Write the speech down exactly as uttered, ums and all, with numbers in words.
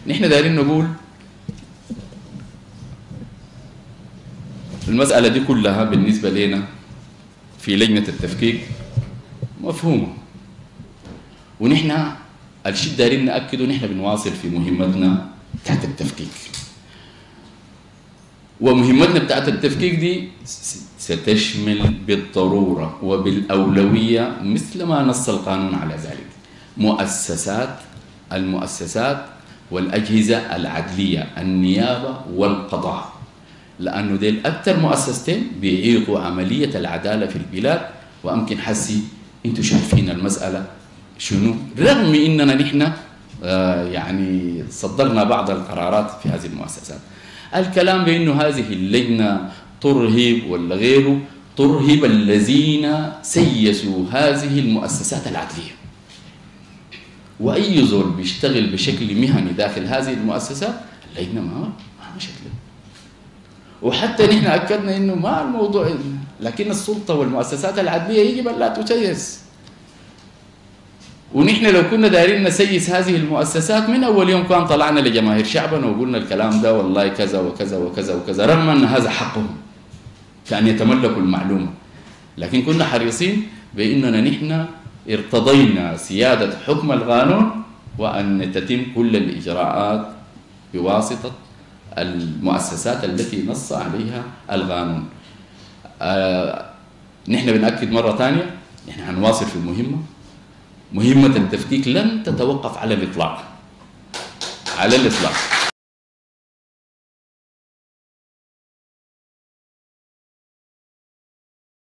نحن دايرين نقول المسألة دي كلها بالنسبة لنا في لجنة التفكيك مفهومة، ونحن الشيء دايرين نأكده نحن بنواصل في مهمتنا بتاعت التفكيك. ومهمتنا بتاعت التفكيك دي ستشمل بالضرورة وبالأولوية مثل ما نص القانون على ذلك مؤسسات المؤسسات والأجهزة العدلية، النيابة والقضاء، لأنه ديل أكثر مؤسستين بيعيقوا عملية العدالة في البلاد. وأمكن حسي أنتم شايفين المسألة شنو، رغم إننا نحن آه يعني صدرنا بعض القرارات في هذه المؤسسات. الكلام بأنه هذه اللجنة ترهب ولا غيره، ترهب الذين سيسوا هذه المؤسسات العدلية. وأي زول بيشتغل بشكل مهني داخل هذه المؤسسات اللجنة ما ما مشت له. وحتى نحن أكدنا إنه ما الموضوع، لكن السلطة والمؤسسات العدلية يجب أن لا تسيس. ونحن لو كنا دايرين نسيس هذه المؤسسات من أول يوم كان طلعنا لجماهير شعبنا وقلنا الكلام ده والله كذا وكذا وكذا وكذا، رغم أن هذا حقهم كأن يتملكوا المعلومة، لكن كنا حريصين بأننا نحن ارتضينا سيادة حكم القانون وأن تتم كل الإجراءات بواسطة المؤسسات التي نص عليها القانون. آه نحن بنأكد مرة ثانية نحن هنواصل في المهمة. مهمة التفكيك لن تتوقف على الإطلاق على الإطلاق